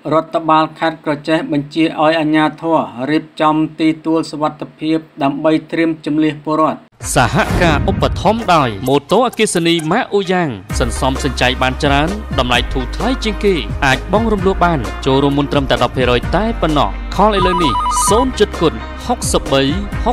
រដ្ឋបាលខេត្តក្រចេះបញ្ជាឲ្យអាជ្ញាធររៀបចំទីទួលសុវត្ថិភាពដើម្បីត្រៀមជម្លៀសពលរដ្ឋសហការឧបត្ថម្ភដោយម៉ូតូអគ្គិសនីម៉ាកអូយ៉ាងសន្សំសំចៃបានច្រើនតម្លៃធូរថ្លៃជាងគេអាចបង់រំលោះបានចូលរួមមុនត្រឹមតែ 10% តែប៉ុណ្ណោះខលឥឡូវនេះ0 គុណ 63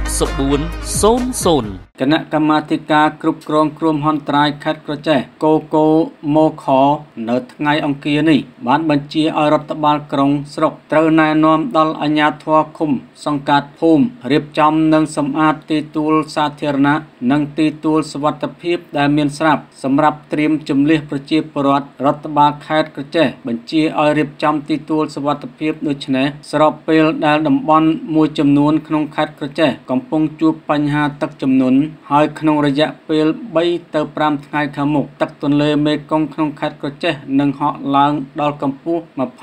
64 00 គណៈកម្មាធិការគ្រប់គ្រងគ្រោះមហន្តរាយខេត្តក្រចេះកូកូម៉ូខនៅថ្ងៃអង្គារនេះបានបញ្ជាឲ្យរដ្ឋបាលក្រុងស្រុកត្រូវណែនាំដល់អាជ្ញាធរឃុំសង្កាត់ភូមិរៀបចំនិងសម្អាតទីទួលសាធារណៈនិងទីទួលសុវត្ថិភាពដែលមានស្រាប់សម្រាប់ត្រៀមជម្លៀសប្រជាពលរដ្ឋរដ្ឋបាលខេត្តក្រចេះបញ្ជាឲ្យរៀបចំទីទួលសុវត្ថិភាពដូចនេះស្របពេលដែលតំបន់មួយចំនួនក្នុងខេត្តក្រចេះកំពុងជួបបញ្ហាទឹកជំនន់ហើយក្នុងរយៈពេល3 ទៅ 5 ថ្ងៃខាងមុខទឹកទន្លេមេគង្គក្នុងខេត្តក្រចេះនឹងហក់ឡើងដល់កម្ពស់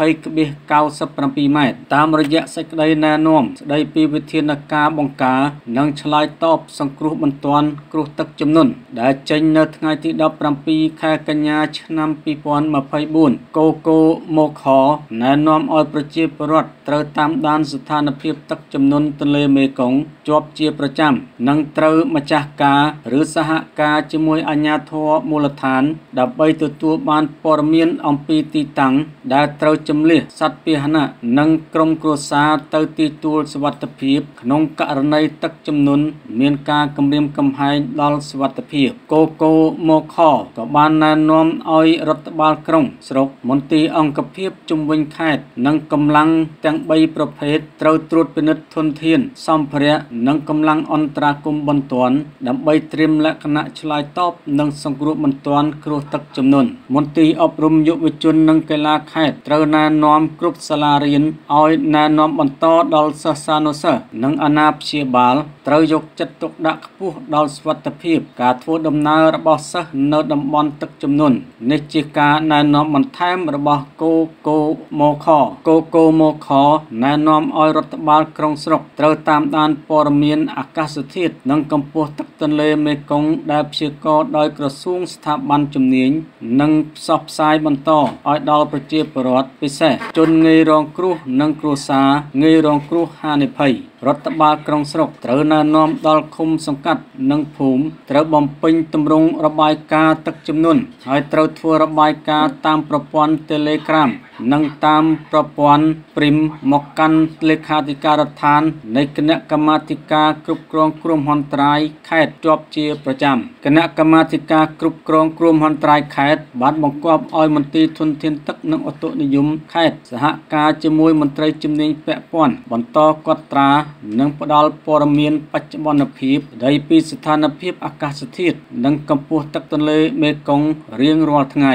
20.97 ម៉ែត្រតាមរយៈសេចក្តីណែនាំស្តីពីវិធានការបង្ការនិងឆ្លើយតបសង្គ្រោះបន្ទាន់គ្រោះទឹកជំនន់ដែលចេញនៅថ្ងៃទី 17 ខែកញ្ញាឆ្នាំ 2024 កូកូម៉ូខណែនាំឲ្យប្រជាពលរដ្ឋត្រូវតាមដានស្ថានភាពទឹកជំនន់ទន្លេមេគង្គជាប់ជាប្រចាំនិងត្រូវម្ចាស់ការឬសហការជាមួយអាជ្ញាធរមូលដ្ឋានដើម្បីទទួលបានព័ត៌មានអំពីទីតាំងដែលត្រូវជម្លៀសសត្វពាហនៈនិងក្រុមគ្រួសារទៅទីទួលសុវត្ថិភាពក្នុងករណីទឹកជំនន់មានការគំរាមកំហែងដល់សុវត្ថិភាពកូកូម៉ូខក៏បានណែនាំឲ្យរដ្ឋបាលក្រុងស្រុកមន្ទីរអង្គភាពជុំវិញខេត្តនិងកម្លាំងទាំង3ប្រភេទត្រូវត្រួតពិនិត្យធនធានសម្ភារៈនិងកម្លាំងអន្តរាគមន៍បន្ទាន់ដើម្បីត្រៀមលក្ខណៈឆ្លើយតបនិងសង្គ្រោះបន្ទាន់គ្រោះទឹកជំនន់មន្ទីរអប់រំយុវជននិងកីឡាខេត្តត្រូវណែនាំគ្រប់សាលារៀនឲ្យណែនាំបន្តដល់សិស្សានុសិស្សនិងអាណាព្យាបាលត្រូវយកចិត្តទុកដាក់ខ្ពស់ដល់សុវត្ថិភាពការធ្វើដំណើររបស់សិស្សនៅតំបន់ទឹកជំនន់នេះជាការណែនាំបន្ថែមរបស់កូកូម៉ូខណែនាំឲ្យរដ្ឋបាលក្រុងស្រុកត្រូវតាមដានព័ត៌មានអាកាសធាតុនិងកម្ពស់ទឹកទន្លេមេគង្គដែលព្យាករណ៍ដោយក្រសួងស្ថាប័នជំនាញនិងផ្សព្វផ្សាយបន្តឲ្យដល់ប្រជាពលរដ្ឋពិសេសជនងាយរងគ្រោះនិងគ្រួសារងាយរងគ្រោះហានិភ័យរដ្ឋបាលក្រុងស្រុកត្រូវណែនាំដល់ឃុំសង្កាត់និងភូមិត្រូវបំពេញទម្រង់របាយការណ៍ទឹកជំនន់ហើយត្រូវធ្វើរបាយការណ៍តាមប្រព័ន្ធ Telegram និងតាមប្រព័ន្ធ Prim មកកាន់លេខាធិការដ្ឋាននៃគណៈកម្មាធិការគ្រប់គ្រងគ្រោះមហន្តរាយខេត្តជាប់ជាប្រចាំគណៈកម្មាធិការគ្រប់គ្រងគ្រោះមហន្តរាយខេត្តបានបង្គាប់ឲ្យមន្ទីរធនធានទឹកនិងឧតុនិយមខេត្តសហការជាមួយមន្ត្រីជំនាញពាក់ព័ន្ធបន្តកត់ត្រានិងផ្ដល់ព័ត៌មានបច្ចុប្បន្នភាពស្ដីពីស្ថានភាពអាកាសធាតុនិងកម្ពស់ទឹកទន្លេមេគង្គរៀងរាល់ថ្ងៃ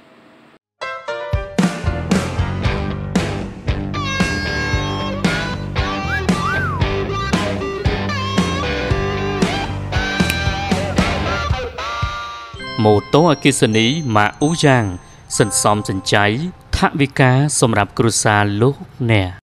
ម៉ូតូអគ្គិសនីម៉ាកអូយ៉ាងសន្សំសំចៃថវិកាសម្រាប់គ្រួសារលោកអ្នក